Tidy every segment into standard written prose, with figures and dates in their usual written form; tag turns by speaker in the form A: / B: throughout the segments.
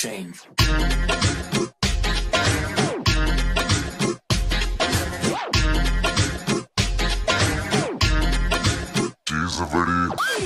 A: change.
B: चीज बड़ी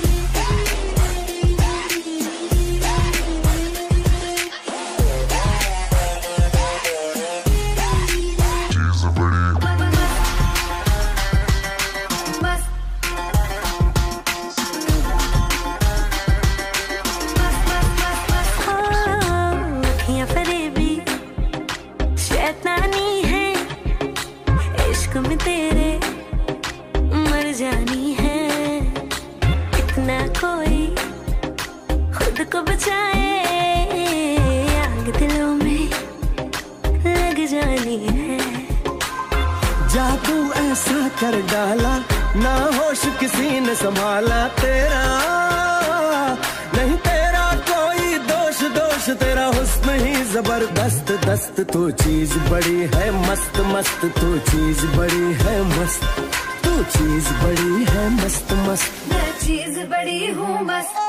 C: में तेरे मर जानी है, इतना कोई खुद को बचाए, आग दिलों में लग जानी है।
D: जादू ऐसा कर डाला, ना होश किसी ने संभाला, तेरा नहीं तेरा कोई दोष, दोष तेरा हुस्न ही जबरदस्त, दस्त तू चीज बड़ी है मस्त, मस्त तू चीज बड़ी है मस्त, तू चीज बड़ी है मस्त मस्त,
C: मैं चीज बड़ी हूँ मस्त।